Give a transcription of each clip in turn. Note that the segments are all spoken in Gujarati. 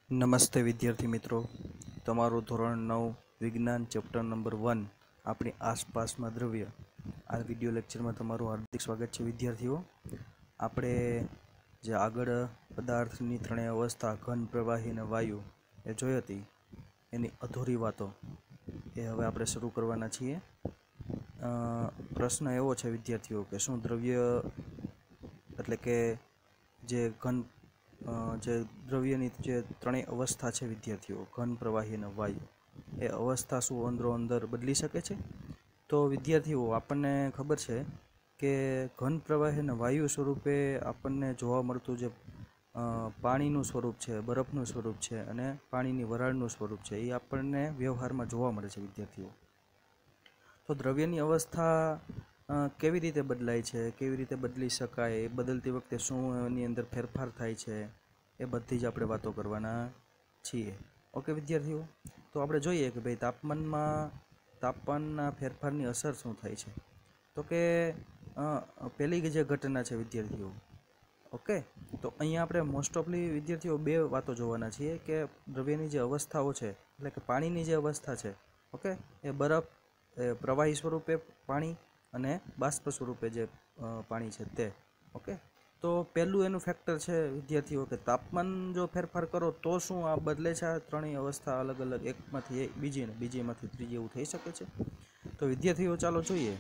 નમસ્તે વિદ્યાર્થી મિત્રો, તમારું ધોરણ 9 વિજ્ઞાન ચેપ્ટર નંબર 1 આપણી આસપાસમાં દ્રવ્ય આ વિડિયો લેક્ચરમાં તમારું હાર્દિક સ્વાગત છે. વિદ્યાર્થીઓ, આપણે જે આગળ પદાર્થની ત્રણેય અવસ્થા ઘન, પ્રવાહી અને વાયુ એ જોઈ હતી, એની અધૂરી વાતો એ હવે આપણે શરૂ કરવાના છીએ. પ્રશ્ન એવો છે વિદ્યાર્થીઓ કે શું દ્રવ્ય એટલે કે જે ઘન જે દ્રવ્યની જે ત્રણેય અવસ્થા છે વિદ્યાર્થીઓ, ઘન, પ્રવાહી અને વાયુ, એ અવસ્થા શું અંદરો અંદર બદલી શકે છે? તો વિદ્યાર્થીઓ, આપણને ખબર છે કે ઘન, પ્રવાહી અને વાયુ સ્વરૂપે આપણને જોવા મળતું જે પાણીનું સ્વરૂપ છે, બરફનું સ્વરૂપ છે અને પાણીની વરાળનું સ્વરૂપ છે, એ આપણને વ્યવહારમાં જોવા મળે છે વિદ્યાર્થીઓ. તો દ્રવ્યની અવસ્થા કેવી રીતે બદલાય છે, કેવી રીતે બદલી શકાય, એ બદલતી વખતે શું એની અંદર ફેરફાર થાય છે, એ બધી જ આપણે વાતો કરવાના છીએ. ઓકે વિદ્યાર્થીઓ, તો આપણે જોઈએ કે ભાઈ તાપમાનના ફેરફારની અસર શું થાય છે. તો કે પહેલી જે ઘટના છે વિદ્યાર્થીઓ, ઓકે, તો અહીંયા આપણે મોસ્ટ ઓફલી વિદ્યાર્થીઓ બે વાતો જોવાના છીએ કે દ્રવ્યની જે અવસ્થાઓ છે, એટલે કે પાણીની જે અવસ્થા છે, ઓકે, એ બરફ, પ્રવાહી સ્વરૂપે પાણી અને બાષ્પ સ્વરૂપે જે પાણી છે તે. ઓકે, તો પહેલું એનું ફેક્ટર છે વિદ્યાર્થીઓ કે તાપમાન જો ફેરફાર કરો તો શું આ બદલે છે? આ ત્રણેય અવસ્થા અલગ અલગ, એકમાંથી બીજી ને બીજીમાંથી ત્રીજી એવું થઈ શકે છે? તો વિદ્યાર્થીઓ ચાલો જોઈએ.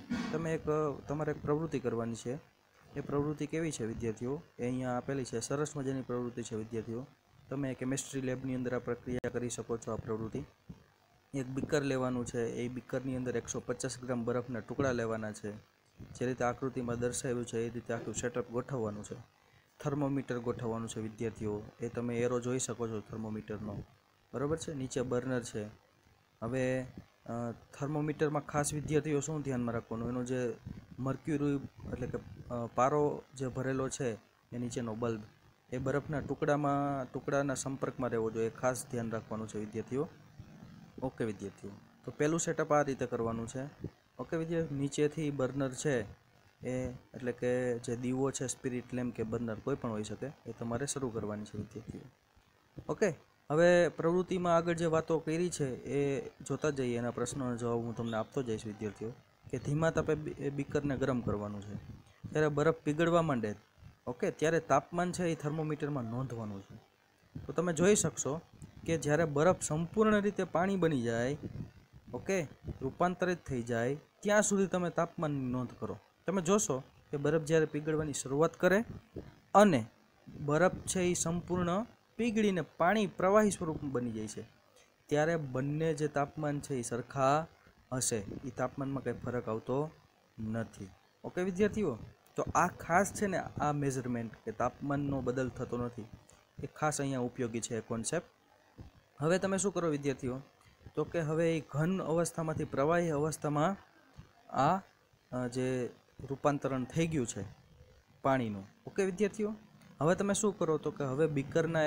તમારે એક પ્રવૃત્તિ કરવાની છે. એ પ્રવૃત્તિ કેવી છે વિદ્યાર્થીઓ? એ અહીંયા આપેલી છે. સરસ મજાની પ્રવૃત્તિ છે વિદ્યાર્થીઓ. તમે કેમિસ્ટ્રી લેબની અંદર આ પ્રક્રિયા કરી શકો છો. આ પ્રવૃત્તિ, એક બીકર લેવાનું છે. એ બીકરની અંદર 150 ગ્રામ બરફના ટુકડા લેવાના છે. જે રીતે આકૃતિમાં દર્શાવ્યું છે એ રીતે આખું સેટઅપ ગોઠવવાનું છે. થર્મોમીટર ગોઠવવાનું છે વિદ્યાર્થીઓ. એ તમે એરો જોઈ શકો છો થર્મોમીટરનો, બરાબર છે. નીચે બર્નર છે. હવે થર્મોમીટરમાં ખાસ વિદ્યાર્થીઓ શું ધ્યાનમાં રાખવાનું? એનો જે મર્ક્યુરી એટલે કે પારો જે ભરેલો છે એ નીચેનો બલ્બ, એ બરફના ટુકડાના સંપર્કમાં રહેવો જોઈએ. ખાસ ધ્યાન રાખવાનું છે વિદ્યાર્થીઓ. ઓકે વિદ્યાર્થીઓ, તો પહેલું સેટઅપ આ રીતે કરવાનું છે. ઓકે વિદ્યાર્થીઓ, નીચેથી બર્નર છે એ એટલે કે જે દીવો છે, સ્પિરિટ લેમ્પ કે બર્નર કોઈ પણ હોઈ શકે, એ તમારે શરૂ કરવાની છે વિદ્યાર્થીઓ. ઓકે, હવે પ્રવૃત્તિમાં આગળ જે વાતો કરી છે એ જોતા જઈએ. એના પ્રશ્નોનો જવાબ હું તમને આપતો જઈશ વિદ્યાર્થીઓ. કે ધીમા તાપે બીકરને ગરમ કરવાનું છે. જ્યારે બરફ પીગળવા માંડે, ઓકે, ત્યારે તાપમાન છે એ થર્મોમીટરમાં નોંધવાનું છે. તો તમે જોઈ શકશો કે જ્યારે બરફ સંપૂર્ણ રીતે પાણી બની જાય, ઓકે, રૂપાંતરિત થઈ જાય, ત્યાં સુધી તમે તાપમાનની નોંધ કરો. તમે જોશો કે બરફ જ્યારે પીગળવાની શરૂઆત કરે અને બરફ છે એ સંપૂર્ણ પીગળીને પાણી પ્રવાહી સ્વરૂપમાં બની જાય છે, ત્યારે બંને જે તાપમાન છે એ સરખા હશે. એ તાપમાનમાં કંઈ ફરક આવતો નથી. ઓકે વિદ્યાર્થીઓ, તો આ ખાસ છે ને, આ મેઝરમેન્ટ કે તાપમાનનો બદલ થતો નથી, એ ખાસ અહીંયા ઉપયોગી છે કોન્સેપ્ટ. હવે તમે શું કરો વિદ્યાર્થીઓ? તો કે હવે એ ઘન અવસ્થામાંથી પ્રવાહી અવસ્થામાં આ જે રૂપાંતરણ થઈ ગયું છે પાણીનું. ઓકે વિદ્યાર્થીઓ, હવે તમે શું કરો? તો કે હવે બીકરમાં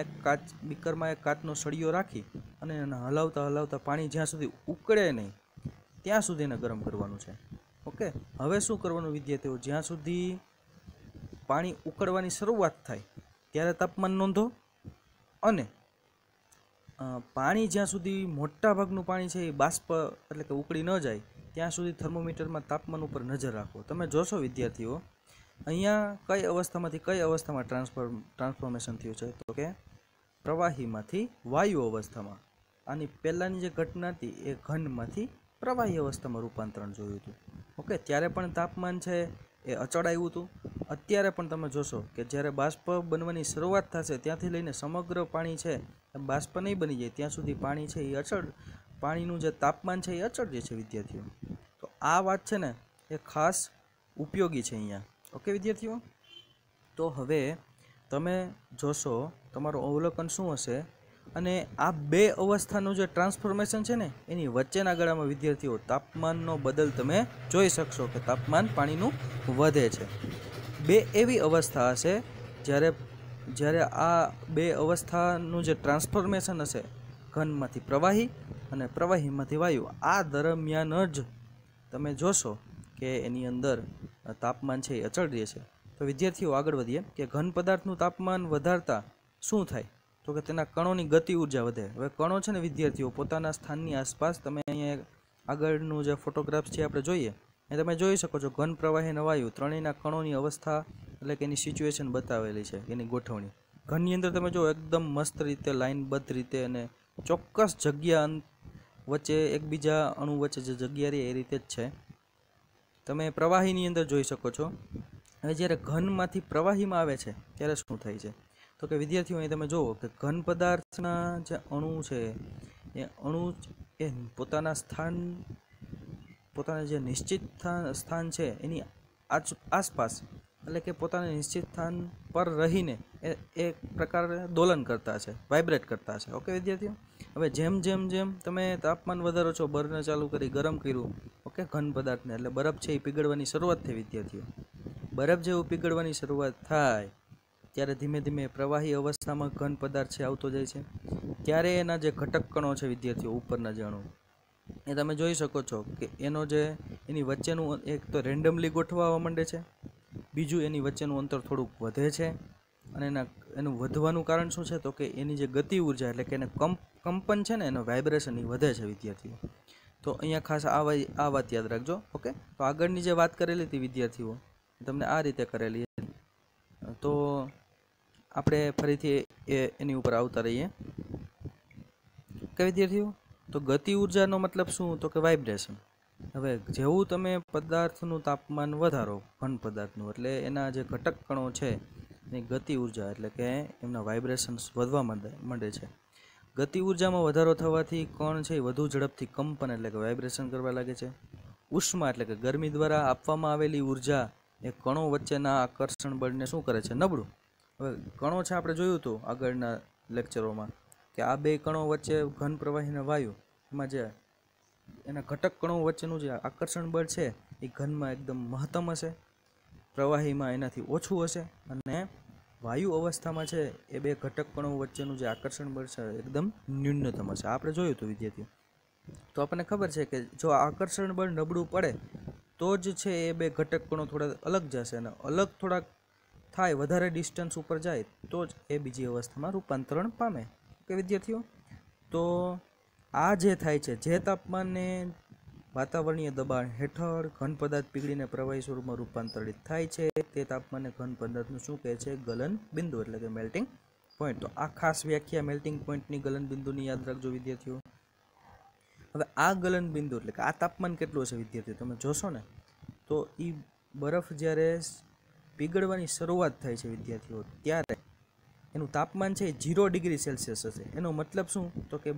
એક કાચનો સળિયો રાખી અને એને હલાવતા પાણી જ્યાં સુધી ઉકળે નહીં ત્યાં સુધી એને ગરમ કરવાનું છે. ઓકે, હવે શું કરવાનું વિદ્યાર્થીઓ? જ્યાં સુધી પાણી ઉકળવાની શરૂઆત થાય ત્યારે તાપમાન નોંધો, અને પાણી જ્યાં સુધી મોટા ભાગનું પાણી છે એ બાષ્પ એટલે કે ઉકળી ન જાય ત્યાં સુધી થર્મોમીટરમાં તાપમાન ઉપર નજર રાખો. તમે જોશો વિદ્યાર્થીઓ, અહીંયા કઈ અવસ્થામાંથી કઈ અવસ્થામાં ટ્રાન્સફોર્મેશન થયું છે? તો કે પ્રવાહીમાંથી વાયુ અવસ્થામાં. આની પહેલાંની જે ઘટના હતી એ ઘનમાંથી પ્રવાહી અવસ્થામાં રૂપાંતરણ જોયું હતું. ઓકે, ત્યારે પણ તાપમાન છે એ અચળ આવ્યું હતું. અત્યારે પણ તમે જોશો કે જ્યારે બાષ્પ બનવાની શરૂઆત થશે ત્યાંથી લઈને સમગ્ર પાણી છે એ બાષ્પ નહીં બની જાય ત્યાં સુધી પાણી છે એ અચળ, પાણીનું જે તાપમાન છે એ અચળ જે છે વિદ્યાર્થીઓ. તો આ વાત છે ને એ ખાસ ઉપયોગી છે અહીંયા. ઓકે વિદ્યાર્થીઓ, તો હવે તમે જોશો તમારું અવલોકન શું હશે, અને આ બે અવસ્થાનું જે ટ્રાન્સફોર્મેશન છે ને એની વચ્ચેના ગાળામાં વિદ્યાર્થીઓ તાપમાનનો બદલ તમે જોઈ શકશો કે તાપમાન પાણીનું વધે છે. બે એવી અવસ્થા હશે જ્યારે આ બે અવસ્થાનું જે ટ્રાન્સફોર્મેશન હશે, ઘનમાંથી પ્રવાહી અને પ્રવાહીમાંથી વાયુ, આ દરમિયાન જ તમે જોશો કે એની અંદર તાપમાન છે એ અચળ રહે છે. તો વિદ્યાર્થીઓ આગળ વધીએ કે ઘન પદાર્થનું તાપમાન વધારતા શું થાય? તો કે તેના કણોની ગતિ ઉર્જા વધે। હવે કણો છે ને વિદ્યાર્થીઓ પોતાના સ્થાનની આસપાસ, તમે અહીંયા આગળનું જે ફોટોગ્રાફ છે આપણે જોઈએ એ તમે જોઈ શકો છો, ઘન, પ્રવાહી અને વાયુ ત્રણેયના કણોની અવસ્થા એટલે કે એની સિચ્યુએશન બતાવેલી છે, એની ગોઠવણી। ઘનની અંદર તમે જો એકદમ મસ્ત રીતે લાઇનબદ્ધ રીતે અને ચોક્કસ જગ્યા વચ્ચે એકબીજા અણુ વચ્ચે જે જગ્યા રહી એ રીતે જ છે। તમે પ્રવાહીની અંદર જોઈ શકો છો। હવે જ્યારે ઘનમાંથી પ્રવાહીમાં આવે છે ત્યારે શું થાય છે, તો કે વિદ્યાર્થીઓ અહીં તમે જુઓ કે ઘન પદાર્થના જે અણુ છે એ અણુ એ પોતાના જે નિશ્ચિત સ્થાન છે એની આસપાસ એટલે કે પોતાના નિશ્ચિત સ્થાન પર રહીને એક પ્રકારે દોલન કરતા છે, વાઇબ્રેટ કરતા છે। ઓકે વિદ્યાર્થીઓ, હવે જેમ જેમ જેમ તમે તાપમાન વધારો છો, બર્ન ચાલુ કરી ગરમ કર્યું, ઓકે, ઘન પદાર્થને, એટલે બરફ છે એ પીગળવાની શરૂઆત થઈ વિદ્યાર્થીઓ। બરફ જેવું પીગળવાની શરૂઆત થાય ત્યારે ધીમે ધીમે પ્રવાહી અવસ્થામાં ઘન પદાર્થ છે આવતો જાય છે। ત્યારે એના જે ઘટક કણો છે વિદ્યાર્થીઓ, ઉપરના જે અણુ એ તમે જોઈ શકો છો કે એની વચ્ચેનું એક તો રેન્ડમલી ગોઠવાવા માંડે છે, બીજું એની વચ્ચેનું અંતર થોડુંક વધે છે, અને એનું વધવાનું કારણ શું છે, તો કે એની જે ગતિ ઉર્જા એટલે કે એને કંપન છે ને, એનો વાઇબ્રેશન એ વધે છે વિદ્યાર્થીઓ। તો અહીંયા ખાસ આ વાત યાદ રાખજો। ઓકે, તો આગળની જે વાત કરેલી હતી વિદ્યાર્થીઓ, તમને આ રીતે કરેલી, તો આપણે ફરીથી એની ઉપર આવતા રહીએ। ઓકે વિદ્યાર્થીઓ, તો ગતિ ઉર્જાનો મતલબ શું, તો કે વાઇબ્રેશન। હવે જેવું તમે પદાર્થનું તાપમાન વધારો, ઘન પદાર્થનું, એટલે એના જે ઘટક કણો છે એની ગતિ ઉર્જા એટલે કે એમના વાઇબ્રેશન્સ વધવા માંડે છે। ગતિ ઉર્જામાં વધારો થવાથી કણ છે એ વધુ ઝડપથી કંપન એટલે કે વાઇબ્રેશન કરવા લાગે છે। ઉષ્મા એટલે કે ગરમી દ્વારા આપવામાં આવેલી ઉર્જા એ કણો વચ્ચેના આકર્ષણ બળને શું કરે છે, નબળું। હવે કણો છે આપણે જોયું હતું આગળના લેક્ચરોમાં કે આ બે કણો વચ્ચે ઘન, પ્રવાહી અને વાયુ, એમાં જે એના ઘટક કણો વચ્ચેનું જે આકર્ષણ બળ છે એ ઘનમાં એકદમ મહત્તમ હશે, પ્રવાહીમાં એનાથી ઓછું હશે, અને વાયુ અવસ્થામાં છે એ બે ઘટક કણો વચ્ચેનું જે આકર્ષણ બળ છે એકદમ ન્યૂનતમ હશે। આપણે જોયું હતું વિદ્યાર્થીઓ। તો આપણને ખબર છે કે જો આકર્ષણ બળ નબળું પડે તો જ છે એ બે ઘટક કણો થોડા અલગ જશે, અને અલગ થોડાક થાય, વધારે ડિસ્ટન્સ ઉપર જાય તો જ એ બીજી અવસ્થામાં રૂપાંતરણ પામે। કે વિદ્યાર્થીઓ, તો આ જે થાય છે, જે તાપમાને વાતાવરણીય દબાણ હેઠળ ઘન પદાર્થ પીગળીને પ્રવાહી સ્વરૂપમાં રૂપાંતરિત થાય છે તે તાપમાને ઘન પદાર્થનું શું કહે છે, ગલન બિંદુ એટલે કે મેલ્ટિંગ પોઈન્ટ। તો આ ખાસ વ્યાખ્યા મેલ્ટિંગ પોઈન્ટની, ગલન બિંદુની યાદ રાખજો વિદ્યાર્થીઓ। હવે આ ગલન બિંદુ એટલે કે આ તાપમાન કેટલું હશે વિદ્યાર્થીઓ, તમે જોશો ને તો એ બરફ જ્યારે પીગળવાની શરૂઆત થાય છે વિદ્યાર્થીઓ, ત્યારે એનું તાપમાન છે 0 ડિગ્રી સેલ્સિયસ હશે। એનો મતલબ શું, તો કે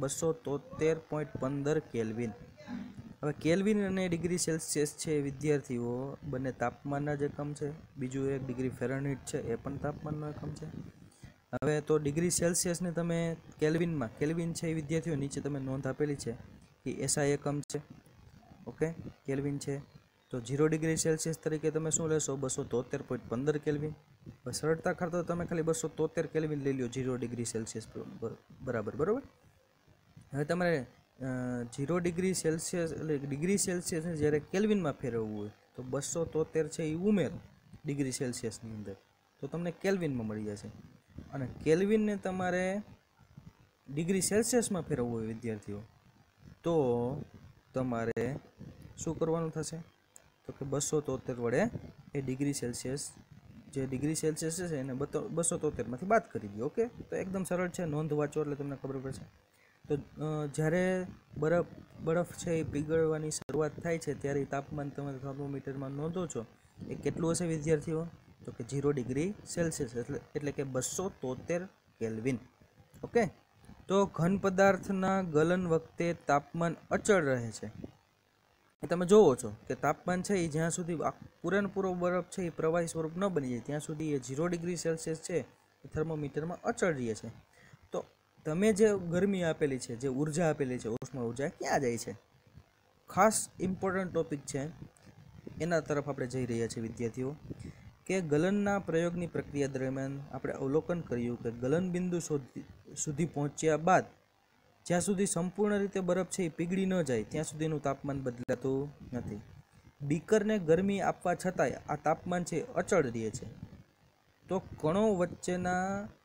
273.15 કેલ્વિન। હવે કેલ્વિન અને ડિગ્રી સેલ્સિયસ છે વિદ્યાર્થીઓ બંને તાપમાનના જ એકમ છે। બીજું એક ડિગ્રી ફેરનહીટ છે, એ પણ તાપમાનનો એકમ છે। હવે તો ડિગ્રી સેલ્સિયસને તમે કેલ્વિનમાં, કેલ્વિન છે એ વિદ્યાર્થીઓ નીચે તમે નોંધ આપેલી છે કે એસઆઈ એકમ છે, ઓકે, કેલ્વિન છે। તો 0 ડિગ્રી સેલ્સિયસ તરીકે તમે શું લેશો, 273.15 કેલ્વિન। સરળતા ખાતર તમે ખાલી 273 કેલ્વિન લઈ લો 0 ડિગ્રી સેલ્સિયસ બરાબર। હવે તમારે 0 ડિગ્રી સેલ્સિયસ એટલે ડિગ્રી સેલ્સિયસને જ્યારે કેલ્વિનમાં ફેરવવું હોય તો 273 છે એ ઉમેરો ડિગ્રી સેલ્સિયસની અંદર, તો તમને કેલ્વિનમાં મળી જશે। અને કેલ્વિનને તમારે ડિગ્રી સેલ્સિયસમાં ફેરવવું હોય વિદ્યાર્થીઓ, તો તમારે શું કરવાનું થશે, તો કે 273 વડે એ ડિગ્રી સેલ્સિયસ, જે ડિગ્રી સેલ્સિયસ છે એને 273માંથી બાદ કરી દો। ઓકે, તો એકદમ સરળ છે, નોંધ વાંચો એટલે તમને ખબર પડશે। તો જ્યારે બરફ છે એ પીગળવાની શરૂઆત થાય છે ત્યારે તાપમાન તમે થર્મોમીટરમાં નોંધો છો એ કેટલું હશે વિદ્યાર્થીઓ, તો કે 0 ડિગ્રી સેલ્સિયસ એટલે કે 273 કેલ્વિન। ઓકે, તો ઘન પદાર્થના ગલન વખતે તાપમાન અચળ રહે છે। એ તમે જોવો છો કે તાપમાન છે એ જ્યાં સુધી પૂરેપૂરો બરફ છે એ પ્રવાહી સ્વરૂપ ન બની જાય ત્યાં સુધી એ 0 ડિગ્રી સેલ્સિયસ છે એ થર્મોમીટરમાં અચળ રહે છે। તો તમે જે ગરમી આપેલી છે, જે ઉર્જા આપેલી છે, ઉષ્મા ઉર્જા ક્યાં જાય છે, ખાસ ઇમ્પોર્ટન્ટ ટોપિક છે, એના તરફ આપણે જઈ રહ્યા છીએ વિદ્યાર્થીઓ। કે ગલનના પ્રયોગની પ્રક્રિયા દરમિયાન આપણે અવલોકન કર્યું કે ગલન બિંદુ સુધી પહોંચ્યા બાદ જ્યાં સુધી સંપૂર્ણ રીતે બરફ છે એ પીગળી ન જાય ત્યાં સુધીનું તાપમાન બદલાતું નથી। બીકરને ગરમી આપવા છતાંય આ તાપમાન છે અચળ રહે છે। તો કણો વચ્ચેના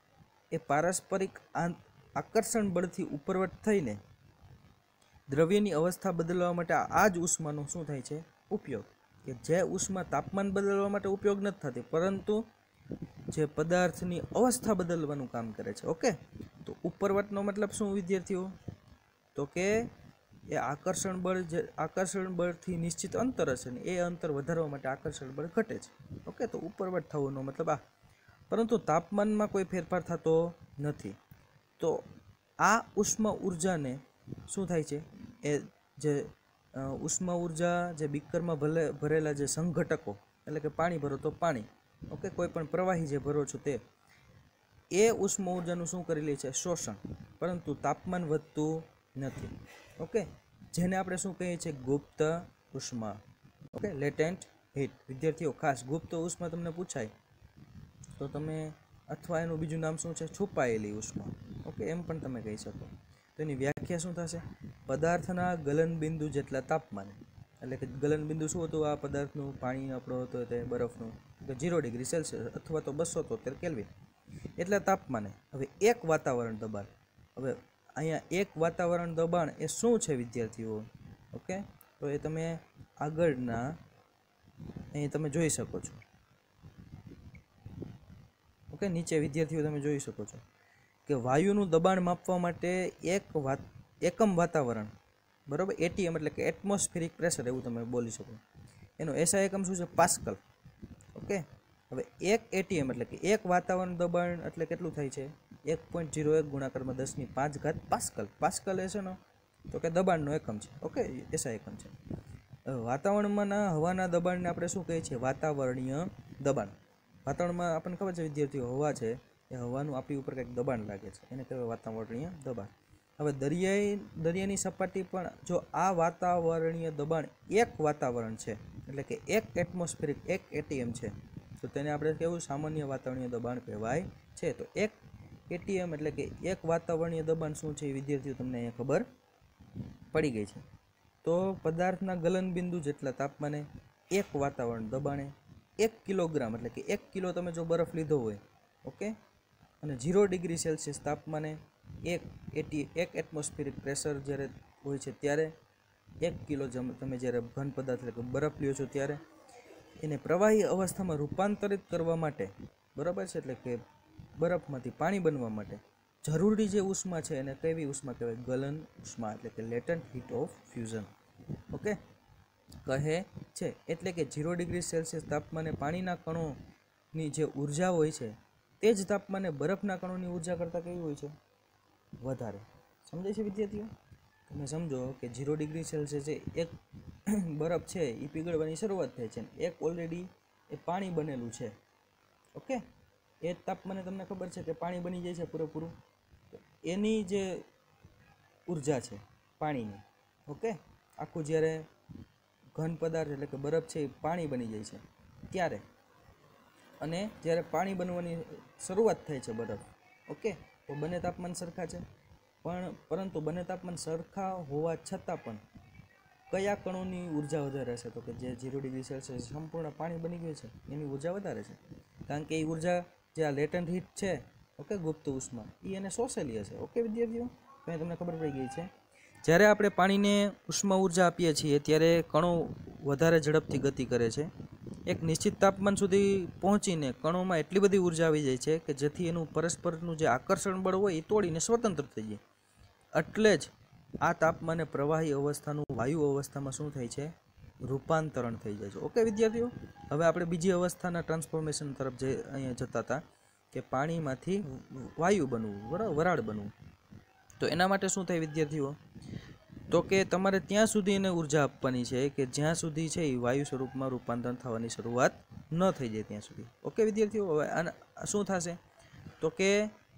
એ પારસ્પરિક આકર્ષણ બળથી ઉપરવટ થઈને દ્રવ્યની અવસ્થા બદલવા માટે આ જ ઉષ્માનો શું થાય છે ઉપયોગ, કે જે ઉષ્મા તાપમાન બદલવા માટે ઉપયોગ નથી થતી પરંતુ જે પદાર્થની અવસ્થા બદલવાનું કામ કરે છે. ઓકે, તો ઉપરવટનો મતલબ શું વિદ્યાર્થીઓ? તો કે એ આકર્ષણ બળથી નિશ્ચિત અંતર હશે ને એ અંતર વધારવા માટે આકર્ષણ બળ ઘટે છે. ઓકે, તો ઉપરવટ થવાનો મતલબ આ. પરંતુ તાપમાનમાં કોઈ ફેરફાર થતો નથી. તો આ ઉષ્મા ઉર્જાને શું થાય છે, એ જે ઉષ્મા ઉર્જા જે બીકરમાં ભરેલા જે સંઘટકો, એટલે કે પાણી ભરો તો પાણી, ઓકે, કોઈ પણ પ્રવાહી જે ભરો છો તે, એ ઉષ્મા ઉર્જાનું શું કરી લે છે? શોષણ. પરંતુ તાપમાન વધતું નથી. ઓકે, જેને આપણે શું કહીએ છીએ? ગુપ્ત ઉષ્મા. Okay, latent heat. વિદ્યાર્થીઓ ખાસ ગુપ્ત ઉષ્મા તમને પૂછાય તો તમે, અથવા એનું બીજું નામ શું છે? છુપાયેલી ઉષ્મા. ઓકે, એમ પણ તમે કહી શકો. તો એની વ્યાખ્યા શું થશે? પદાર્થના ગલનબિંદુ જેટલા તાપમાને, એટલે કે ગલનબિંદુ શું હતું આ પદાર્થનું? પાણી આપણો હતો તે બરફનું, કે 0 ડિગ્રી સેલ્સિયસ અથવા તો 273 કેલ્વિન એટલા તાપમાને. હવે એક વાતાવરણ દબાણ. હવે અહીંયા એક વાતાવરણ દબાણ એ શું છે વિદ્યાર્થીઓ? ઓકે, તો એ તમે આગળના અહીં તમે જોઈ શકો છો. ઓકે, નીચે વિદ્યાર્થીઓ તમે જોઈ શકો છો કે વાયુનું દબાણ માપવા માટે એકમ વાતાવરણ, બરાબર, એટીએમ એટલે કે એટમોસ્ફિરિક પ્રેશર એવું તમે બોલી શકો. એનો એસઆઈ એકમ શું છે? પાસ્કલ. ઓકે, હવે 1 એટીએમ એટલે કે એક વાતાવરણ દબાણ એટલે કેટલું થાય છે? 1.01 ગુણાકારમાં 10⁵ પાસ્કલ. પાસ્કલ એ છે તો કે દબાણનો એકમ છે. ઓકે, એસઆઈ એકમ છે. વાતાવરણમાંના હવાના દબાણને આપણે શું કહીએ છીએ? વાતાવરણીય દબાણ. વાતાવરણમાં આપણને ખબર છે વિદ્યાર્થીઓ, હવા છે એ હવાનું આપણી ઉપર કંઈક દબાણ લાગે છે, એને કહેવાય વાતાવરણીય દબાણ. હવે દરિયાની સપાટી પણ જો આ વાતાવરણીય દબાણ એક વાતાવરણ છે, એટલે કે એક એટમોસ્ફિરિક, એક એટીએમ છે, તો તેને આપણે કેવું? સામાન્ય વાતાવરણીય દબાણ કહેવાય છે. તો એક એટીએમ એટલે કે એક વાતાવરણીય દબાણ શું છે વિદ્યાર્થીઓ? તમને અહીંયા ખબર પડી ગઈ છે. તો પદાર્થના ગલનબિંદુ જેટલા તાપમાને એક વાતાવરણ દબાણે 1 કિલોગ્રામ એટલે કે 1 કિલો તમે જો બરફ લીધો હોય, ઓકે, અને 0 ડિગ્રી સેલ્સિયસ તાપમાને એક એટમોસ્ફિરિક પ્રેશર જ્યારે હોય છે ત્યારે 1 કિલો તમે જ્યારે ઘન પદાર્થ એટલે કે બરફ લ્યો છો ત્યારે એને પ્રવાહી અવસ્થામાં રૂપાંતરિત કરવા માટે, બરાબર છે, એટલે કે બરફમાંથી પાણી બનવા માટે જરૂરી જે ઉષ્મા છે એને કેવી ઉષ્મા કહેવાય? ગલન ઉષ્મા, એટલે કે latent heat of fusion. Okay, કહે છે. એટલે કે 0 ડિગ્રી સેલ્સિયસ તાપમાને પાણીના કણોની જે ઉર્જા હોય છે તે જ તાપમાને બરફના કણોની ઉર્જા કરતાં કેવી હોય છે? વધારે. સમજાય છે વિદ્યાર્થીઓ? તમે સમજો કે 0 ડિગ્રી સેલ્સિયસ એક બરફ છે એ પીગળવાની શરૂઆત થાય છે, એક ઓલરેડી એ પાણી બનેલું છે. ઓકે, એ જ તાપમાને તમને ખબર છે કે પાણી બની જાય છે પૂરેપૂરું. એની જે ઉર્જા છે પાણીની, ઓકે, આખું જ્યારે ઘન પદાર્થ એટલે કે બરફ છે એ પાણી બની જાય છે ત્યારે, અને જ્યારે પાણી બનવાની શરૂઆત થાય છે બરફ, ઓકે, તો બંને તાપમાન સરખા છે. પરંતુ બંને તાપમાન સરખા હોવા છતાં પણ કયા કણોની ઉર્જા વધારે હશે? તો કે જે 0 ડિગ્રી સેલ્સિયસ સંપૂર્ણ પાણી બની ગયું છે એની ઉર્જા વધારે છે, કારણ કે એ ઉર્જા જે આ લેટન્ટ હીટ છે, ઓકે, ગુપ્ત ઉષ્મા, એ એને શોષેલી હશે. ઓકે વિદ્યાર્થીઓ, કંઈ તમને ખબર પડી ગઈ છે. જ્યારે આપણે પાણીને ઉષ્મા ઉર્જા આપીએ છીએ ત્યારે કણો વધારે ઝડપથી ગતિ કરે છે. એક નિશ્ચિત તાપમાન સુધી પહોંચીને કણોમાં એટલી બધી ઉર્જા આવી જાય છે કે જેથી એનું પરસ્પરનું જે આકર્ષણ બળ હોય એ તોડીને સ્વતંત્ર થઈ જાય. એટલે જ આ તાપમાને પ્રવાહી અવસ્થાનું વાયુ અવસ્થામાં શું થાય છે? રૂપાંતરણ થઈ જાય છે. ઓકે વિદ્યાર્થીઓ, હવે આપણે બીજી અવસ્થાના ટ્રાન્સફોર્મેશન તરફ જે અહીંયા જતા હતા કે પાણીમાંથી વાયુ બનવું, બરાબર, વરાળ બનવું. તો એના માટે શું થાય વિદ્યાર્થીઓ? તો કે તમારે ત્યાં સુધી એને ઉર્જા આપવાની છે કે જ્યાં સુધી છે એ વાયુ સ્વરૂપમાં રૂપાંતરણ થવાની શરૂઆત ન થઈ જાય ત્યાં સુધી. ઓકે વિદ્યાર્થીઓ, હવે આના શું થશે? તો કે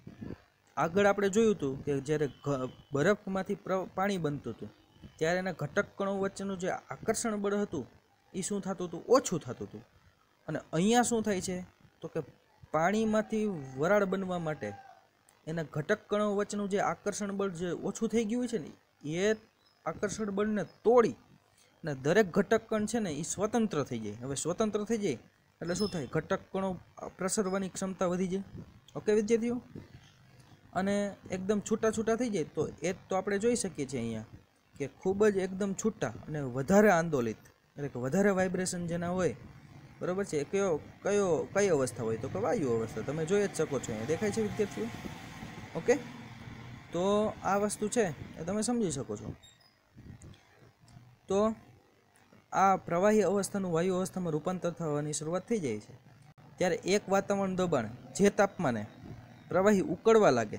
આગળ આપણે જોયું હતું કે જ્યારે બરફમાંથી પાણી બનતું હતું ત્યારે એના ઘટક કણો વચ્ચેનું જે આકર્ષણ બળ હતું એ શું થતું હતું? ઓછું થતું હતું. અને અહીંયા શું થાય છે? તો કે પાણીમાંથી વરાળ બનવા માટે એના ઘટક કણો વચ્ચેનું જે આકર્ષણ બળ જે ઓછું થઈ ગયું છે ને એ આકર્ષણ બળને તોડી અને દરેક ઘટક કણ છે ને એ સ્વતંત્ર થઈ જાય. હવે સ્વતંત્ર થઈ જાય એટલે શું થાય? ઘટક કણો પ્રસરવાની ક્ષમતા વધી જાય. ઓકે વિદ્યાર્થીઓ, અને એકદમ છૂટા છૂટા થઈ જાય તો એ તો આપણે જોઈ શકીએ છીએ અહીંયા કે ખૂબ જ એકદમ છૂટા અને વધારે આંદોલિત એટલે કે વધારે વાઇબ્રેશન જેના હોય, બરાબર છે, એ કઈ અવસ્થા હોય તો કે વાયુ અવસ્થા. તમે જોઈ જ શકો છો, અહીંયા દેખાય છે વિદ્યાર્થીઓ? ઓકે, તો આ વસ્તુ છે એ તમે સમજી શકો છો. તો આ પ્રવાહી અવસ્થાનું વાયુ અવસ્થામાં રૂપાંતર થવાની શરૂઆત થઈ જાય છે ત્યારે એક વાતાવરણ દબાણ જે તાપમાને પ્રવાહી ઉકળવા લાગે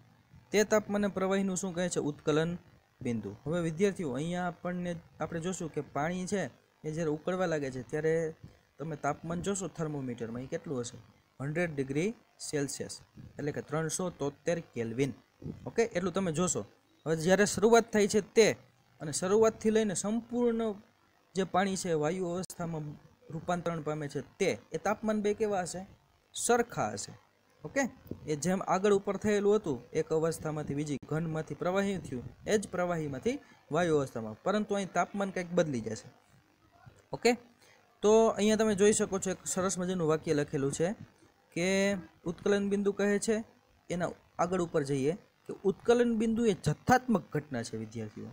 તે તાપમાને પ્રવાહીનું શું કહે છે? ઉત્કલન બિંદુ. હવે વિદ્યાર્થીઓ અહીંયા આપણે જોશું કે પાણી છે એ જ્યારે ઉકળવા લાગે છે ત્યારે તમે તાપમાન જોશો થર્મોમીટરમાં, એ કેટલું હશે? 100 ડિગ્રી સેલ્સિયસ એટલે કે 373 કેલ્વિન. ઓકે, એટલું તમે જોશો. હવે જ્યારે શરૂઆત થાય છે તે અને શરૂઆતથી લઈને સંપૂર્ણ જે પાણી છે વાયુ અવસ્થામાં રૂપાંતરણ પામે છે તે એ તાપમાન બે કેવા હશે? સરખા હશે. ઓકે, એ જેમ આગળ ઉપર થયેલું હતું એક અવસ્થામાંથી બીજી ઘનમાંથી પ્રવાહી થયું, એ જ પ્રવાહીમાંથી વાયુ અવસ્થામાં, પરંતુ અહીં તાપમાન કંઈક બદલી જશે. ઓકે, તો અહીંયા તમે જોઈ શકો છો એક સરસ મજાનું વાક્ય લખેલું છે કે ઉત્કલન બિંદુ કહે છે, એના આગળ ઉપર જઈએ કે ઉત્કલન બિંદુ એ જથ્થાત્મક ઘટના છે વિદ્યાર્થીઓ.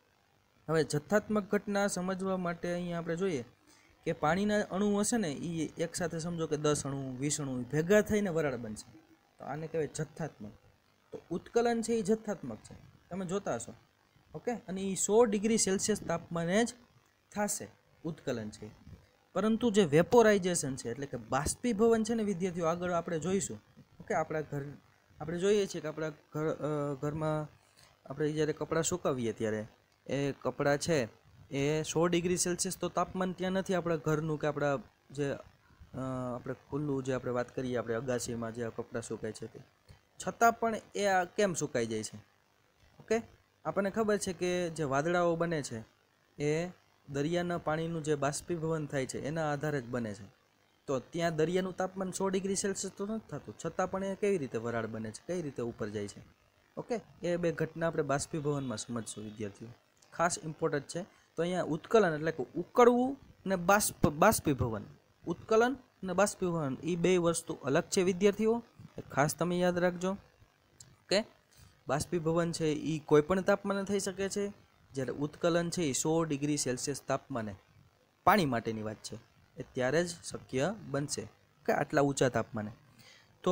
હવે જથ્થાત્મક ઘટના સમજવા માટે અહીંયા આપણે જોઈએ કે પાણીના અણુ હશે ને એ એકસાથે સમજો કે 10 અણુ 20 અણુ ભેગા થઈને વરાળ બનશે, તો આને કહેવાય જથ્થાત્મક. તો ઉત્કલન છે એ જથ્થાત્મક છે, તમે જોતા હશો. ઓકે, અને એ 100 ડિગ્રી સેલ્સિયસ તાપમાને જ થશે ઉત્કલન છે. પરંતુ જે વેપોરાઇઝેશન છે એટલે કે બાષ્પીભવન છે ને વિદ્યાર્થીઓ, આગળ આપણે જોઈશું. ઓકે, આપણે જોઈએ છીએ કે આપણા ઘરમાં આપણે જ્યારે કપડાં સુકાવીએ ત્યારે એ કપડાં છે એ 100 ડિગ્રી સેલ્સિયસ તો તાપમાન ત્યાં નથી આપણા ઘરનું કે આપણા જે આપણે ખુલ્લું જે આપણે વાત કરીએ આપણે અગાસીમાં જે કપડાં સુકાય છે તે, છતાં પણ એ કેમ સુકાઈ જાય છે? ઓકે, આપણને ખબર છે કે જે વાદળાઓ બને છે એ દરિયાના પાણીનું જે બાષ્પીભવન થાય છે એના આધારે જ બને છે. તો ત્યાં દરિયાનું તાપમાન 100 ડિગ્રી સેલ્સિયસ તો નથી થતું, છતાં પણ એ કેવી રીતે વરાળ બને છે, કઈ રીતે ઉપર જાય છે? ઓકે, એ બે ઘટના આપણે બાષ્પીભવનમાં સમજશું વિદ્યાર્થીઓ, ખાસ ઇમ્પોર્ટન્ટ છે. તો અહીંયા ઉત્કલન એટલે કે ઉકળવું અને બાષ્પીભવન, ઉત્કલન અને બાષ્પીભવન એ બે વસ્તુ અલગ છે વિદ્યાર્થીઓ, ખાસ તમે યાદ રાખજો. ઓકે, બાષ્પીભવન છે એ કોઈ પણ તાપમાને થઈ શકે છે, જ્યારે ઉત્કલન છે એ 100 ડિગ્રી સેલ્સિયસ તાપમાને પાણી માટેની વાત છે એ ત્યારે જ શક્ય બનશે કે આટલા ઊંચા તાપમાને. તો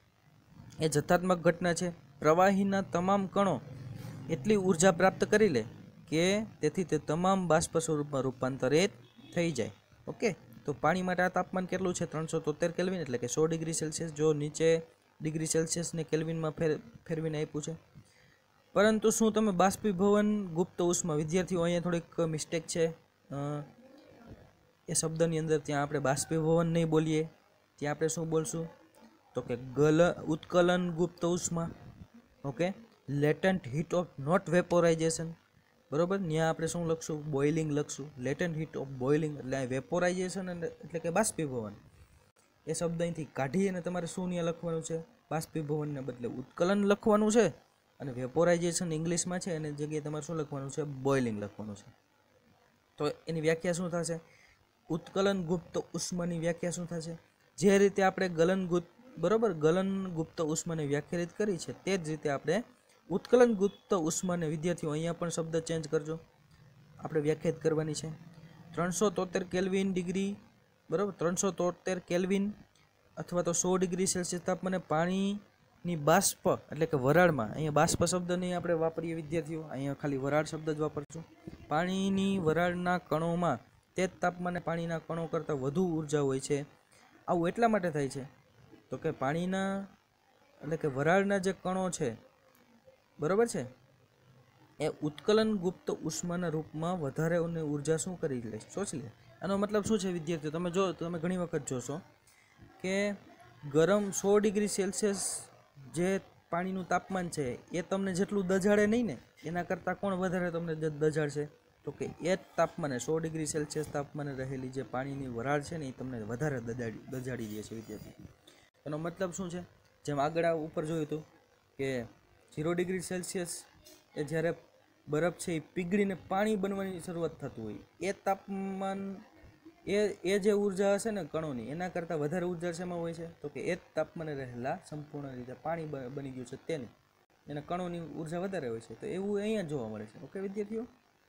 એ જથ્થાત્મક ઘટના છે. પ્રવાહીના તમામ કણો એટલી ઉર્જા પ્રાપ્ત કરી લે કે તેથી તે તમામ બાષ્પ સ્વરૂપમાં રૂપાંતરિત થઈ જાય. ઓકે, તો પાણી માટે આ તાપમાન કેટલું છે? 373 કેલ્વિન એટલે કે 100 ડિગ્રી સેલ્સિયસ. જો નીચે ડિગ્રી સેલ્સિયસને કેલ્વિનમાં ફેરવીને આપ્યું છે. પરંતુ શું તમે બાષ્પીભવન ગુપ્ત ઉષ્મા, વિદ્યાર્થીઓ અહીંયા થોડીક મિસ્ટેક છે એ શબ્દની અંદર, ત્યાં આપણે બાષ્પીભવન નહીં બોલીએ, ત્યાં આપણે શું બોલશું તો કે ઉત્કલન ગુપ્ત ઉષ્મા. Okay, latent heat of not vaporisation, બરોબર, ત્યાં આપણે શું લખશું? બોઇલિંગ લખશું. લેટન્ટ હીટ ઓફ બોઇલિંગ એટલે વેપોરાઇઝેશન એટલે કે બાષ્પીભવન. એ શબ્દ અહીંથી કાઢી અને તમારે શું ત્યાં લખવાનું છે? બાષ્પીભવનને બદલે ઉત્કલન લખવાનું છે, અને વેપોરાઇઝેશન ઇંગ્લિશમાં છે એની જગ્યાએ તમારે શું લખવાનું છે? બોઇલિંગ લખવાનું છે. તો એની વ્યાખ્યા શું થશે? ઉત્કલન ગુપ્ત ઉષ્માની વ્યાખ્યા શું થશે? જે રીતે આપણે ગલન ગુપ્ત ઉષ્માને વ્યાખ્યાયિત કરી છે તે જ રીતે આપણે ઉત્કલન ગુપ્ત ઉષ્માને, વિદ્યાર્થીઓ અહીંયા પણ શબ્દ ચેન્જ કરજો, આપણે વ્યાખ્યાયિત કરવાની છે. 373 કેલ્વિન ડિગ્રી, બરાબર, 373 કેલ્વિન અથવા તો 100 ડિગ્રી સેલ્સિયસ તાપમાને પાણીની બાષ્પ એટલે કે વરાળમાં, અહીંયા બાષ્પ શબ્દ નહીં આપણે વાપરીએ વિદ્યાર્થીઓ, અહીંયા ખાલી વરાળ શબ્દ જ વાપરશું. પાણીની વરાળના કણોમાં તે જ તાપમાને પાણીના કણો કરતાં વધુ ઉર્જા હોય છે. આવું એટલા માટે થાય છે તો કે પાણીના એટલે કે વરાળના જે કણો છે, બરાબર છે, એ ઉત્કલન ગુપ્ત ઉષ્માના રૂપમાં વધારે ઉર્જા શું કરી લે? શોષી લે. આનો મતલબ શું છે વિદ્યાર્થીઓ? તમે ઘણી વખત જોશો કે ગરમ 100 ડિગ્રી સેલ્સિયસ જે પાણીનું તાપમાન છે એ તમને જેટલું દજાડે નહીં ને, એના કરતાં કોણ વધારે તમને દજાડશે? તો કે એ જ તાપમાને 100 ડિગ્રી સેલ્સિયસ તાપમાને રહેલી જે પાણીની વરાળ છે ને એ તમને વધારે દજાડી દે છે વિદ્યાર્થી. એનો મતલબ શું છે? જેમ આગળ ઉપર જોયું હતું કે 0 ડિગ્રી સેલ્સિયસ એ જ્યારે બરફ છે એ પીગળીને પાણી બનવાની શરૂઆત થતું હોય, એ તાપમાન એ જે ઉર્જા હશે ને કણોની એના કરતાં વધારે ઉર્જા શેમાં હોય છે? તો કે એ જ તાપમાને રહેલા સંપૂર્ણ રીતે પાણી બની ગયું છે તેની, એના કણોની ઉર્જા વધારે હોય છે. તો એવું અહીંયા જોવા મળે છે. ઓકે વિદ્યાર્થીઓ,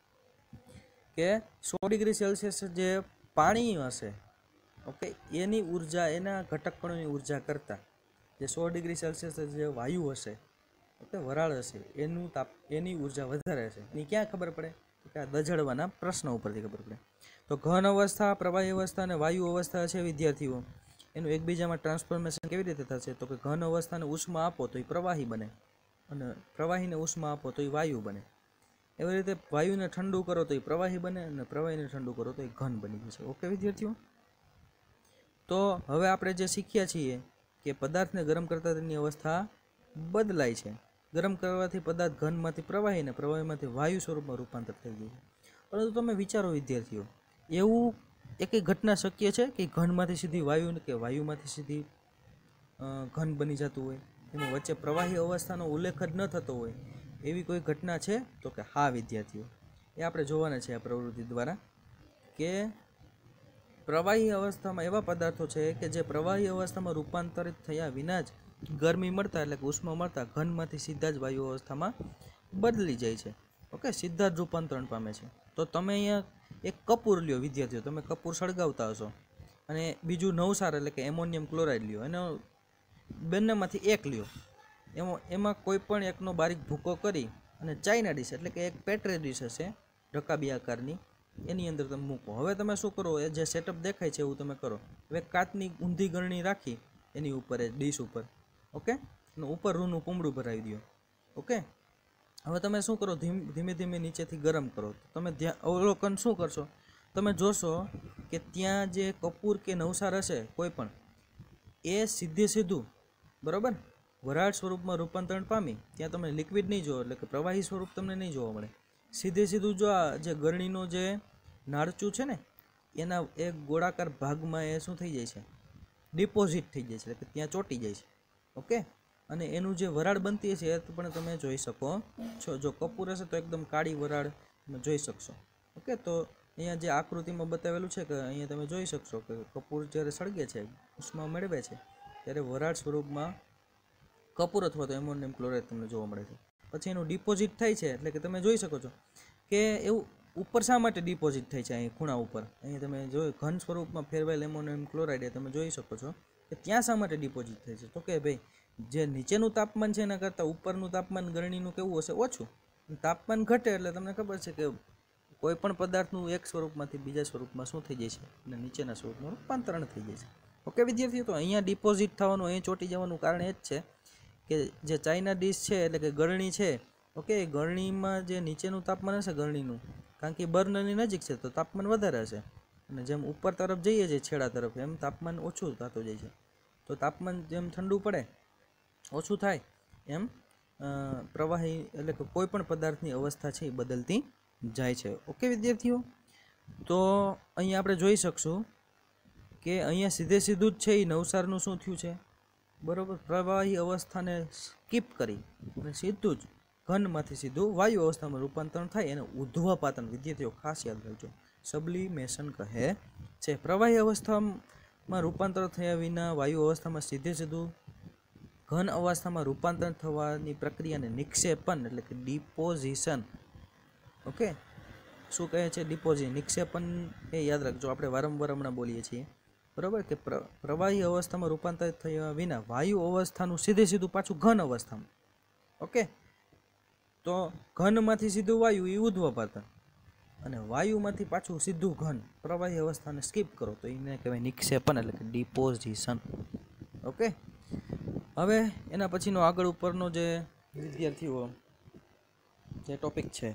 કે 100 ડિગ્રી સેલ્સિયસ જે પાણી હશે, ઓકે, એની ઉર્જા એના ઘટક કણોની ઉર્જા કરતાં જે 100 ડિગ્રી સેલ્સિયસ જે વાયુ હશે, ઓકે, વરાળ હશે, એની ઉર્જા વધારે હશે. એની ક્યાં ખબર પડે? તો કે આ દજડવાના પ્રશ્ન ઉપરથી ખબર પડે. તો ઘન અવસ્થા, પ્રવાહી અવસ્થા અને વાયુ અવસ્થા છે વિદ્યાર્થીઓ, એનું એકબીજામાં ટ્રાન્સફોર્મેશન કેવી રીતે થશે? તો કે ઘન અવસ્થાને ઉષ્મા આપો તો એ પ્રવાહી બને, અને પ્રવાહીને ઉષ્મા આપો તો એ વાયુ બને. એવી રીતે વાયુને ઠંડુ કરો તો એ પ્રવાહી બને, અને પ્રવાહીને ઠંડુ કરો તો એ ઘન બની જશે. ઓકે વિદ્યાર્થીઓ, તો હવે આપણે જે શીખ્યા છીએ કે પદાર્થને ગરમ કરતાં તેની અવસ્થા બદલાય છે. ગરમ કરવાથી પદાર્થ ઘનમાંથી પ્રવાહી અને પ્રવાહીમાંથી વાયુ સ્વરૂપમાં રૂપાંતર થઈ જાય છે. પરંતુ તમે વિચારો વિદ્યાર્થીઓ, એવું એક ઘટના શક્ય છે કે ઘનમાંથી સીધી વાયુ કે વાયુમાંથી સીધી ઘન બની જતું હોય, એની વચ્ચે પ્રવાહી અવસ્થાનો ઉલ્લેખ જ ન થતો હોય, એવી કોઈ ઘટના છે? તો કે હા વિદ્યાર્થીઓ, એ આપણે જોવાના છે આ પ્રવૃત્તિ દ્વારા, કે પ્રવાહી અવસ્થામાં એવા પદાર્થો છે કે જે પ્રવાહી અવસ્થામાં રૂપાંતરિત થયા વિના જ ગરમી મળતા એટલે કે ઉષ્મા મળતા ઘનમાંથી સીધા જ વાયુ અવસ્થામાં બદલી જાય છે. ઓકે, સીધા જ રૂપાંતરણ પામે છે. તો તમે અહીંયા એક કપૂર લ્યો વિદ્યાર્થીઓ, તમે કપૂર સળગાવતા હશો, અને બીજું નવસાર એટલે કે એમોનિયમ ક્લોરાઇડ લ્યો, એનો બંનેમાંથી એક લ્યો, એમાં કોઈ પણ એકનો બારીક ભૂકો કરી અને ચાઇના ડીશ એટલે કે એક પેટ્રી ડીશ હશે રકાબી આકારની, એની અંદર તમે મૂકો. હવે તમે શું કરો? એ જે સેટઅપ દેખાય છે એવું તમે કરો. હવે કાચની ઊંધી ગરણી રાખી એની ઉપર, એ ડીશ ઉપર, ઓકે, અને ઉપર રૂનું કુંબળું ભરાવી દો. ઓકે, હવે તમે શું કરો? ધીમે ધીમે નીચેથી ગરમ કરો. તમે અવલોકન શું કરશો? તમે જોશો કે ત્યાં જે કપૂર કે નવસાર હશે કોઈ પણ, એ સીધું બરાબર વરાળ સ્વરૂપમાં રૂપાંતરણ પામી ત્યાં તમે લિક્વિડ નહીં જોવો, એટલે કે પ્રવાહી સ્વરૂપ તમને નહીં જોવા મળે. સીધું જો આ જે ગરણીનો જે નાળચું છે ને એના એક ગોળાકાર ભાગમાં એ શું થઈ જાય છે? ડિપોઝિટ થઈ જાય છે, એટલે કે ત્યાં ચોંટી જાય છે. ઓકે, અને એનું જે વરાળ બનતી હશે એ પણ તમે જોઈ શકો છો. જો કપૂર હશે તો એકદમ કાળી વરાળ તમે જોઈ શકશો. ઓકે, તો અહીંયા જે આકૃતિમાં બતાવેલું છે કે અહીંયા તમે જોઈ શકશો કે કપૂર જ્યારે સળગે છે, ઉષ્મા મેળવે છે, ત્યારે વરાળ સ્વરૂપમાં કપૂર અથવા તો એમોનિયમ ક્લોરાઇડ તમને જોવા મળે છે. પછી એનું ડિપોઝિટ થાય છે, એટલે કે તમે જોઈ શકો છો કે એવું ઉપર શા માટે ડિપોઝિટ થાય છે? અહીં ખૂણા ઉપર અહીંયા તમે જોઈ ઘન સ્વરૂપમાં ફેરવાયેલ એમોનિયમ ક્લોરાઇડ એ તમે જોઈ શકો છો કે ત્યાં શા માટે ડિપોઝિટ થાય છે? તો કે ભાઈ જે નીચેનું તાપમાન છે એના કરતાં ઉપરનું તાપમાન ગરણીનું કેવું હશે? ઓછું. તાપમાન ઘટે એટલે તમને ખબર છે કે કોઈ પણ પદાર્થનું એક સ્વરૂપમાંથી બીજા સ્વરૂપમાં શું થઈ જાય છે? અને નીચેના સ્વરૂપમાં રૂપાંતરણ થઈ જાય છે. ઓકે વિદ્યાર્થીઓ, તો અહીંયા ડિપોઝિટ થવાનું, અહીં ચોંટી જવાનું કારણ એ જ છે કે જે ચાઇના ડીશ છે એટલે કે ગરણી છે, ઓકે, ગરણીમાં જે નીચેનું તાપમાન હશે ગરણીનું, કારણ કે બર્નરની નજીક છે તો તાપમાન વધારે હશે, અને જેમ ઉપર તરફ જઈએ છીએ છેડા તરફ એમ તાપમાન ઓછું થતું જાય છે. તો તાપમાન જેમ ઠંડુ પડે, ઓછું થાય, એમ પ્રવાહી એટલે કે કોઈ પણ પદાર્થની અવસ્થા છે એ બદલતી જાય છે. ઓકે વિદ્યાર્થીઓ, તો અહીંયા આપણે જોઈ શકશું કે અહીંયા સીધું જ છે એ નવસારનું શું થયું છે? બરાબર, પ્રવાહી અવસ્થાને સ્કીપ કરી અને સીધું જ ઘનમાંથી સીધું વાયુ અવસ્થામાં રૂપાંતરણ થાય એને ઉધ્વપાતન વિદ્યાર્થીઓ ખાસ યાદ રાખજો, સબ્લિમેશન કહે છે. પ્રવાહી અવસ્થામાં રૂપાંતર થયા વિના વાયુ અવસ્થામાં સીધું ઘન અવસ્થામાં રૂપાંતર થવાની પ્રક્રિયાને નિક્ષેપણ એટલે કે ડિપોઝિશન. ઓકે, શું કહે છે? ડિપોઝિશન. નિક્ષેપણ એ યાદ રાખજો, આપણે વારંવાર હમણાં બોલીએ છીએ બરાબર, કે પ્રવાહી અવસ્થામાં રૂપાંતરિત થયા વિના વાયુ અવસ્થાનું સીધું પાછું ઘન અવસ્થામાં. ઓકે, તો ઘનમાંથી સીધું વાયુ એ ઉધ્વપાતન, અને વાયુમાંથી પાછું સીધું ઘન પ્રવાહી અવસ્થાને સ્કીપ કરો તો એને કહેવાય નિક્ષેપણ એટલે કે ડિપોઝિશન. ઓકે, હવે એના પછીનો આગળ ઉપરનો જે વિદ્યાર્થીઓ જે ટોપિક છે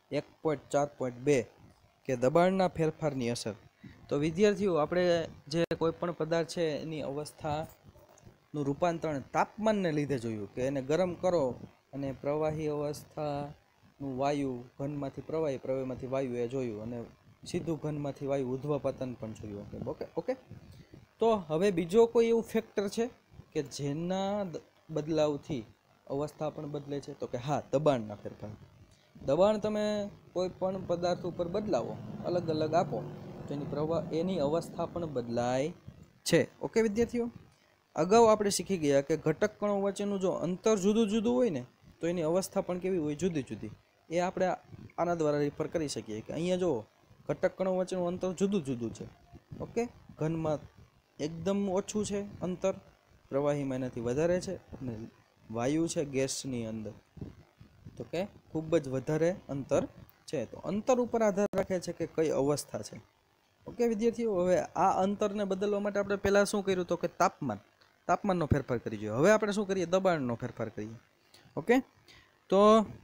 1.4.2 કે દબાણના ફેરફારની અસર. તો વિદ્યાર્થીઓ આપણે જે કોઈ પણ પદાર્થ છે એની અવસ્થાનું રૂપાંતરણ તાપમાનને લીધે જોયું કે એને ગરમ કરો અને પ્રવાહી અવસ્થાનું વાયુ ઘનમાંથી પ્રવાહી, પ્રવાહીમાંથી વાયુ એ જોયું, અને સીધું ઘનમાંથી વાયુ ઉધ્વપાતન પણ જોયું. ઓકે, તો હવે બીજો કોઈ એવું ફેક્ટર છે કે જેના બદલાવથી અવસ્થા પણ બદલે છે? તો કે હા, દબાણના ફેરફાર. દબાણ તમે કોઈ પણ પદાર્થ ઉપર બદલાવો, અલગ અલગ આપો, તો એની અવસ્થા પણ બદલાય છે. ઓકે વિદ્યાર્થીઓ, અગાઉ આપણે શીખી ગયા કે ઘટક કણો વચ્ચેનું જો અંતર જુદું જુદું હોય ને તો એની અવસ્થા પણ કેવી હોય, જુદી જુદી. એ આપણે આના દ્વારા રિફર કરી શકીએ કે અહીંયા જો ઘટક કણો વચ્ચેનું અંતર જુદું જુદું છે. ઓકે, ઘનમાં એકદમ ઓછું છે અંતર, પ્રવાહીમાં એનાથી વધારે છે, અને વાયુ છે ગેસની અંદર તો કે ખૂબ જ વધારે અંતર છે. તો અંતર ઉપર આધાર રાખે છે કે કઈ અવસ્થા છે. ઓકે વિદ્યાર્થીઓ, હવે આ અંતરને બદલવા માટે આપણે પહેલાં શું કર્યું તો કે તાપમાનનો ફેરફાર કરી જોઈએ. હવે આપણે શું કરીએ, દબાણનો ફેરફાર કરીએ. ઓકે, તો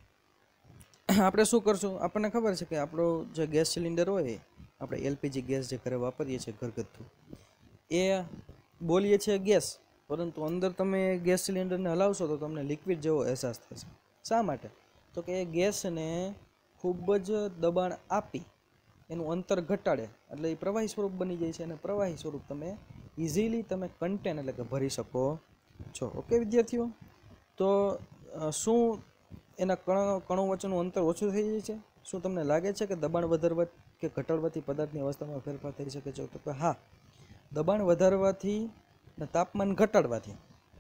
આપણે શું કરશું, આપણને ખબર છે કે આપણો જે ગેસ સિલિન્ડર હોય, આપણે એલપીજી ગેસ જે ઘરે વાપરીએ છીએ ઘરગથ્થુ, એ બોલીએ છીએ ગેસ, પરંતુ અંદર તમે ગેસ સિલિન્ડરને હલાવશો તો તમને લિક્વિડ જેવો અહેસાસ થશે. શા માટે? તો કે એ ગેસને ખૂબ જ દબાણ આપી એનું અંતર ઘટાડે એટલે એ પ્રવાહી સ્વરૂપ બની જાય છે, અને પ્રવાહી સ્વરૂપ તમે ઇઝીલી તમે કન્ટેન એટલે કે ભરી શકો છો. ઓકે વિદ્યાર્થીઓ, તો શું એના કણો વચ્ચેનું અંતર ઓછું થઈ જાય છે? શું તમને લાગે છે કે દબાણ વધારવા કે ઘટાડવાથી પદાર્થની અવસ્થામાં ફેરફાર થઈ શકે છે? તો કે હા, દબાણ વધારવાથી અને તાપમાન ઘટાડવાથી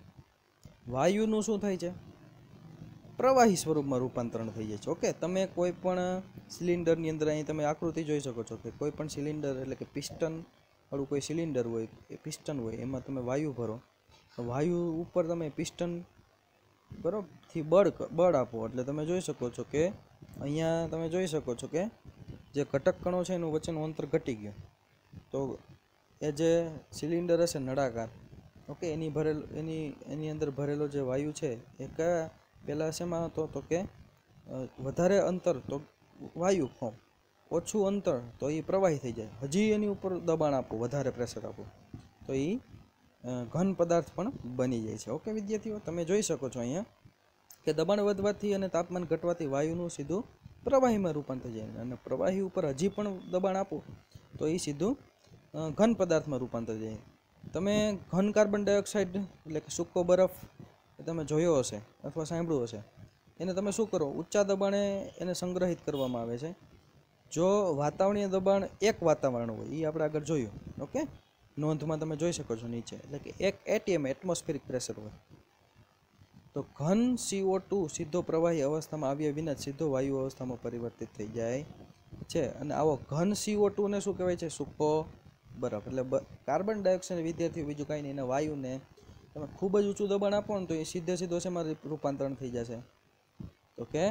વાયુનું શું થાય છે, પ્રવાહી સ્વરૂપમાં રૂપાંતરણ થઈ જાય છે. ઓકે, તમે કોઈ પણ સિલિન્ડરની અંદર અહીં તમે આકૃતિ જોઈ શકો છો કે કોઈ પણ સિલિન્ડર એટલે કે પિસ્ટન વાળું કોઈ સિલિન્ડર હોય, એ પિસ્ટન હોય, એમાં તમે વાયુ ભરો, વાયુ ઉપર તમે પિસ્ટન બરોબરથી બળ આપો એટલે તમે જોઈ શકો છો કે અહીંયા તમે જોઈ શકો છો કે જે ઘટક કણો છે એનું વચ્ચેનું અંતર ઘટી ગયું. તો એ જે સિલિન્ડર હશે નળાકાર, ઓકે, એની અંદર ભરેલો જે વાયુ છે એ કયા પહેલાં શેમાં હતો તો કે વધારે અંતર તો વાયુ ફોર્મ, ઓછું અંતર તો એ પ્રવાહી થઈ જાય. હજી એની ઉપર દબાણ આપો, વધારે પ્રેશર આપો તો એ ઘન પદાર્થ પણ બની જાય છે. ઓકે વિદ્યાર્થીઓ, તમે જોઈ શકો છો અહીંયા કે દબાણ વધવાથી અને તાપમાન ઘટવાથી વાયુનું સીધું પ્રવાહીમાં રૂપાંતર થઈ જાય, અને પ્રવાહી ઉપર હજી પણ દબાણ આપો તો એ સીધું ઘન પદાર્થમાં રૂપાંતર જાય. તમે ઘન કાર્બન ડાયોક્સાઇડ એટલે કે સૂકો બરફ તમે જોયો હશે અથવા સાંભળ્યું હશે, એને તમે શું કરો, ઊંચા દબાણે એને સંગ્રહિત કરવામાં આવે છે. જો વાતાવરણીય દબાણ એક વાતાવરણ હોય, એ આપણે આગળ જોયું. ઓકે, નોંધમાં તમે જોઈ શકો છો નીચે, એટલે કે 1 ATM એટમોસ્ફિરિક પ્રેશર હોય. તો ઘન CO2 સીધો પ્રવાહી અવસ્થામાં આવ્યા વિના સીધો વાયુ અવસ્થામાં પરિવર્તિત થઈ જાય છે. અને આવો ઘન CO2 ને શું કહેવાય છે, સૂકો બરફ. એટલે કાર્બન ડાયોક્સાઇડ વિદ્યાર્થીઓ બીજું કાંઈ નહીં, એના વાયુને તમે ખૂબ જ ઊંચું દબાણ આપો ને તો એ સીધો શેમાં રૂપાંતરણ થઈ જશે તો કે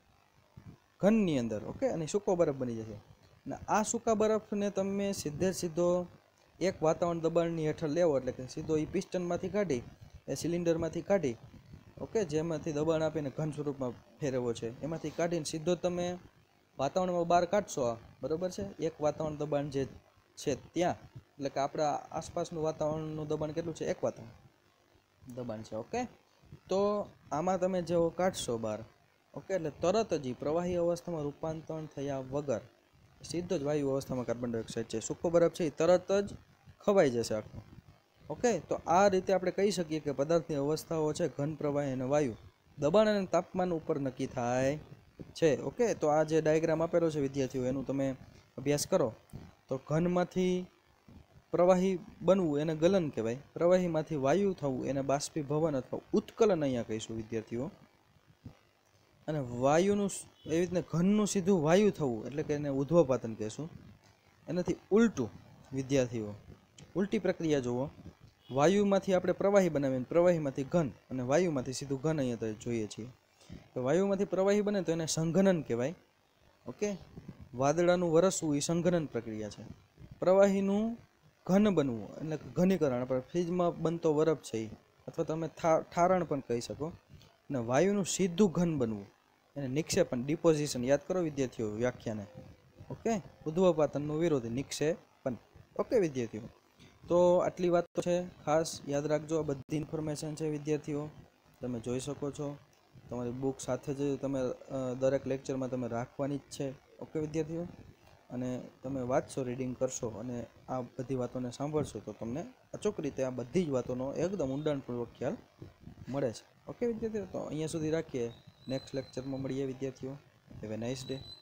ઘનની અંદર. ઓકે, અને સૂકો બરફ બની જશે. અને આ સૂકા બરફને તમે સીધો એક વાતાવરણ દબાણની હેઠળ લેવો એટલે કે સીધો એ પિસ્ટનમાંથી કાઢી, એ સિલિન્ડરમાંથી કાઢી, ઓકે, જેમાંથી દબાણ આપીને ઘન સ્વરૂપમાં ફેરવવો છે, એમાંથી કાઢીને સીધો તમે વાતાવરણમાં બહાર કાઢશો, બરાબર છે, એક વાતાવરણ દબાણ જે છે ત્યાં, એટલે કે આપણા આસપાસનું વાતાવરણનું દબાણ કેટલું છે, એક વાતાવરણ દબાણ છે. ઓકે, તો આમાં તમે જેવો કાઢશો બહાર, ઓકે, એટલે તરત જ પ્રવાહી અવસ્થામાં રૂપાંતરણ થયા વગર સીધો જ વાયુ અવસ્થામાં કાર્બન ડાયોક્સાઇડ છે, સૂકો બરફ છે, એ તરત જ ખવાઈ જશે આખું. ઓકે, તો આ રીતે આપણે કહી શકીએ કે પદાર્થની અવસ્થાઓ છે ઘન, પ્રવાહી અને વાયુ દબાણ અને તાપમાન ઉપર નક્કી થાય છે. ઓકે, તો આ જે ડાયાગ્રામ આપેલો છે વિદ્યાર્થીઓ, એનું તમે અભ્યાસ કરો તો ઘનમાંથી પ્રવાહી બનવું એને ગલન કહેવાય, પ્રવાહીમાંથી વાયુ થવું એને બાષ્પીભવન અથવા ઉત્કલન અહીંયા કહીશું વિદ્યાર્થીઓ, અને વાયુનું એવી રીતના ઘનનું સીધું વાયુ થવું એટલે કે એને ઉધ્વપાતન કહેશું. એનાથી ઉલટું વિદ્યાર્થીઓ, ઉલટી પ્રક્રિયા જુઓ, વાયુમાંથી આપણે પ્રવાહી બનાવીએ, પ્રવાહીમાંથી ઘન, અને વાયુમાંથી સીધું ઘન અહીંયા તો જોઈએ છીએ. તો વાયુમાંથી પ્રવાહી બને તો એને સંઘનન કહેવાય. ઓકે, વાદળાનું વરસવું એ સંઘનન પ્રક્રિયા છે. પ્રવાહીનું ઘન બનવું એટલે ઘનીકરણ, આપણે ફ્રીજમાં બનતો બરફ છે એ, અથવા તમે ઠારણ પણ કહી શકો. અને વાયુનું સીધું ઘન બનવું એને નિક્ષેપણ, ડિપોઝિશન. યાદ કરો વિદ્યાર્થીઓ વ્યાખ્યાને. ઓકે, ઉધ્વપાતનનું વિરોધી નિક્ષેપણ. ઓકે વિદ્યાર્થીઓ, તો આટલી વાતો છે, ખાસ યાદ રાખજો. આ બધી ઇન્ફોર્મેશન છે વિદ્યાર્થીઓ, તમે જોઈ શકો છો. તમારી બુક સાથે જ તમે દરેક લેક્ચરમાં તમે રાખવાની જ છે. ઓકે વિદ્યાર્થીઓ, અને તમે વાંચશો, રીડિંગ કરશો અને આ બધી વાતોને સાંભળશો તો તમને અચૂક રીતે આ બધી જ વાતોનો એકદમ ઊંડાણપૂર્વક ખ્યાલ મળે છે. ઓકે વિદ્યાર્થીઓ, તો અહીંયા સુધી રાખીએ. નેક્સ્ટ લેક્ચરમાં મળીએ વિદ્યાર્થીઓ. Have a nice day.